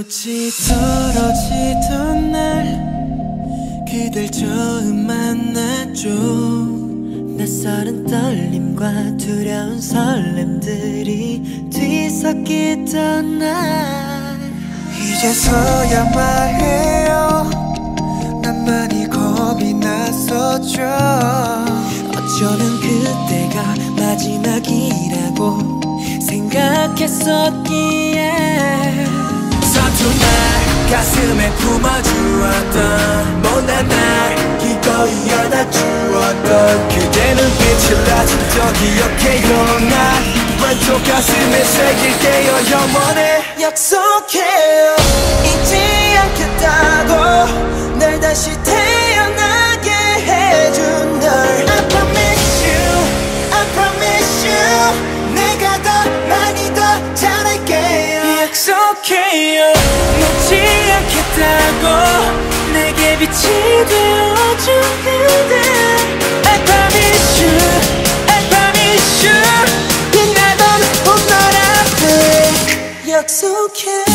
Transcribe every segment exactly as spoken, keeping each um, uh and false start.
빛이 떨어지던 날 그댈 처음 만났죠. 낯설은 떨림과 두려운 설렘들이 뒤섞이던 날 이제서야 말해요. 난 많이 겁이 났었죠. 어쩌면 그때가 마지막이라고 생각했었기에 서툰 날 가슴에 품어주었던 못난 날 기꺼이 안아주었던 그대 눈빛을 아직도 기억해요. 난 왼쪽 가슴에 새길게요. 영원히 약속해요. 잊지 않겠다고 날 다시 태어나게 해준 널 I promise you, I promise you 내가 더 많이 더 잘할게요. 약속해요. 놓지 않겠다고 내게 빛이 되어준 그대 I promise you, I promise you 빛나던 봄날 앞에 약속해요.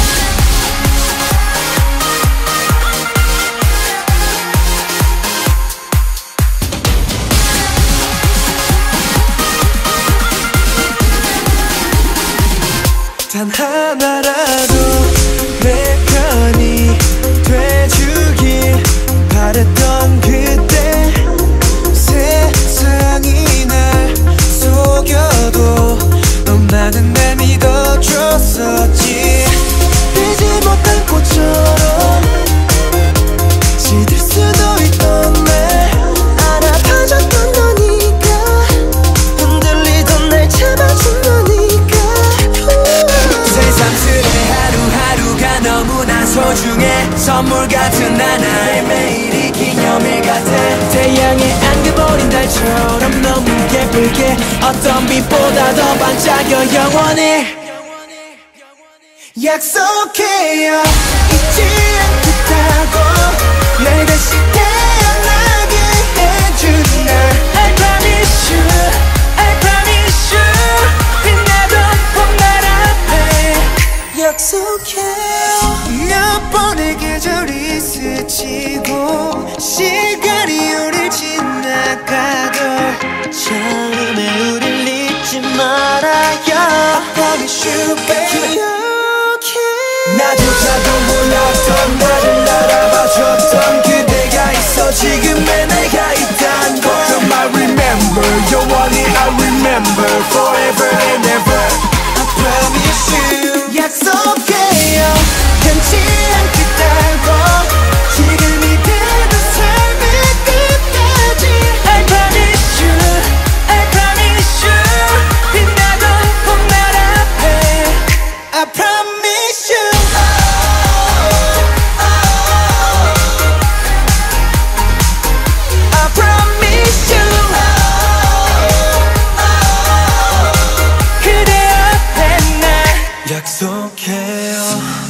단 하나라도 내 편이 돼주길 바랬던 그때 세상이 날 속여도 너만은 날 믿어줬었지. 피지 못한 꽃처럼 시들 수도 있던 날 알아봐줬던 너니까 흔들리던 날 잡아준 너니까 세상스레 하루하루가 너무나 소중해. 선물 같은 하나의 매일이 기념일 같아. 태양에 안겨버린 달처럼 너무 예쁘게 어떤 빛보다 더 반짝여 영원히 약속해요. 잊지 않겠다고 날 다시 태어나게 해준 날 I promise you, I promise you 빛나던 봄날 앞에 약속해요. 몇 번의 계절이 스치고 시간이 우릴 지나가도 처음에 우릴 잊지 말아요. I promise you baby. 나조차도 몰랐던 나를 알아봐줬던 그대가 있어 지금의 내가 있단 걸. You're my remember, you're only I remember forever and ever. I promise you 약속해요. 변치 않겠다고 지금 이대로 삶의 끝까지 I promise you, I promise you 빛나던 봄날 앞에 I promise you. I promise you. 그대 앞에 날 약속해요.